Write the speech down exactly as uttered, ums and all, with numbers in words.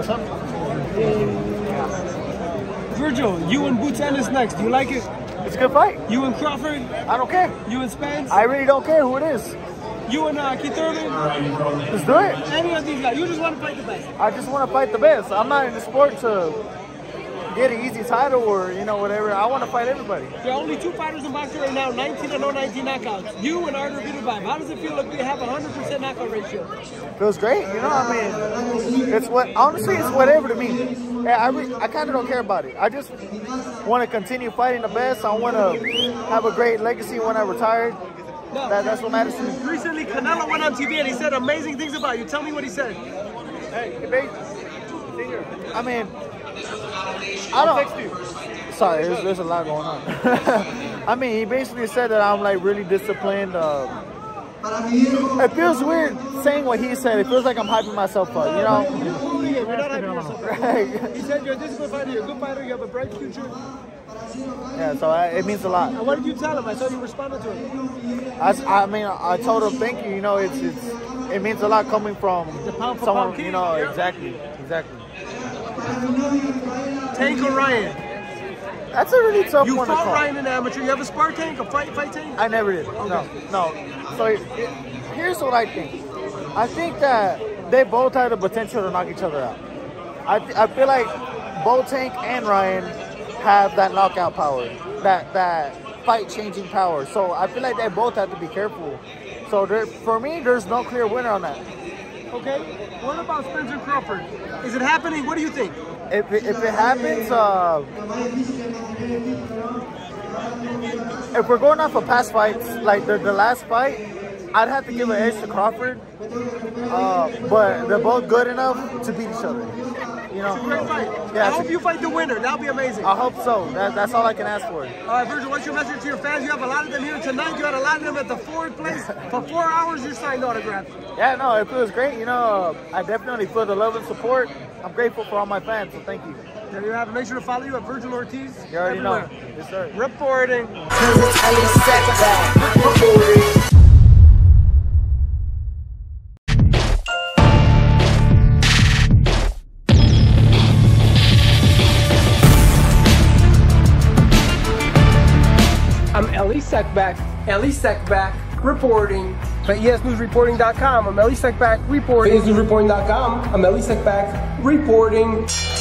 What's up? Virgil, you and Boots Ennis next. Do you like it? It's a good fight. You and Crawford? I don't care. You and Spence? I really don't care who it is. You and uh, Keith Urban? Let's do it. Any of these guys. You just want to fight the best. I just want to fight the best. I'm not in the sport to get an easy title or, you know, whatever. I want to fight everybody. There are only two fighters in boxing right now, nineteen and oh, nineteen knockouts. You and Artur Beterbiev. How does it feel like we have a one hundred percent knockout ratio? Feels great, you know, I mean, it's what, honestly, it's whatever to me. Yeah, I, re I kind of don't care about it. I just want to continue fighting the best. I want to have a great legacy when I retire. No. That, that's what matters to me. Recently, Canelo went on T V and he said amazing things about you. Tell me what he said. Hey, hey, I mean, I don't. Sorry, there's, there's a lot going on. I mean, he basically said that I'm like really disciplined. Uh, it feels weird saying what he said. It feels like I'm hyping myself up, you know? We're not hyping yourself up. Right. He said you're a disciplined fighter, you're a good fighter, you have a bright future. Yeah, so I, it means a lot. And what did you tell him? I saw you responded to him. I, I mean, I told him thank you. You know, it's it's it means a lot coming from the pound for someone. pound king. You know, Yeah. exactly, exactly. Tank or Ryan? That's a really tough You one to fought call. Ryan in amateur. You have a spar tank, a fight fight tank? I never did. Okay. No, no. So it, it, here's what I think. I think that they both have the potential to knock each other out. I th I feel like both Tank and Ryan have that knockout power, that that fight changing power. So I feel like they both have to be careful. So there, for me, there's no clear winner on that. Okay. What about Spencer Crawford? Is it happening? What do you think? If it, if it happens, uh, if we're going off of past fights, like the, the last fight, I'd have to give an edge to Crawford. Uh, but they're both good enough to beat each other. You know? It's a great fight. Yeah, I hope you fight the winner. That'll be amazing. I hope so. That, that's all I can ask for. All right, Virgil, what's your message to your fans? You have a lot of them here tonight. You had a lot of them at the Ford place. For four hours, you signed autographs. Yeah, no, it feels great. You know, uh, I definitely feel the love and support. I'm grateful for all my fans, so thank you. There you have it. Make sure to follow you at Virgil Ortiz. You already everywhere. know. Yes, sir. Reporting. I'm Elie Seckbach, Elie Seckbach, reporting for E S News Reporting dot com. I'm Elie Seckbach, reporting. E S News Reporting dot com. I'm Elie Seckbach, reporting.